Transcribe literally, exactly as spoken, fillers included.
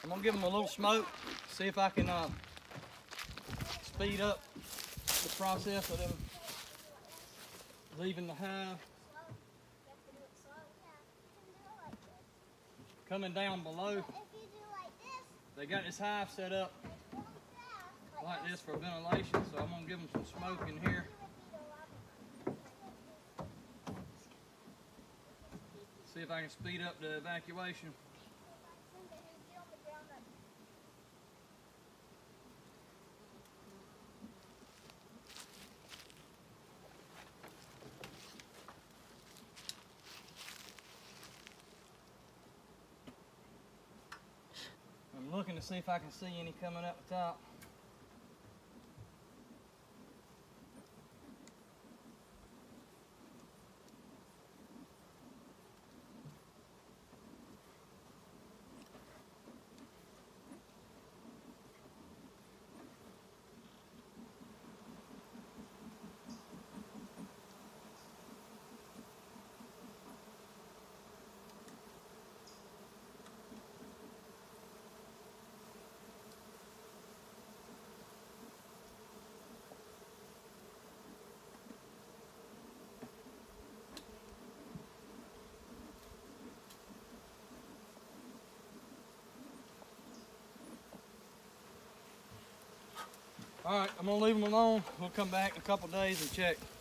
I'm gonna give them a little smoke, see if I can uh, speed up the process of them leaving the hive. Coming down below, they got this hive set up like this for ventilation, so I'm gonna give them some smoke in here. See if I can speed up the evacuation. I'm looking to see if I can see any coming up the top. All right, I'm gonna leave them alone. We'll come back in a couple days and check.